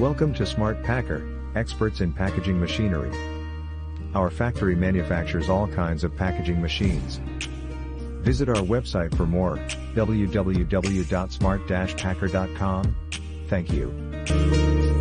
Welcome to Smart Packer, experts in packaging machinery. Our factory manufactures all kinds of packaging machines. Visit our website for more, www.smart-packer.com. Thank you.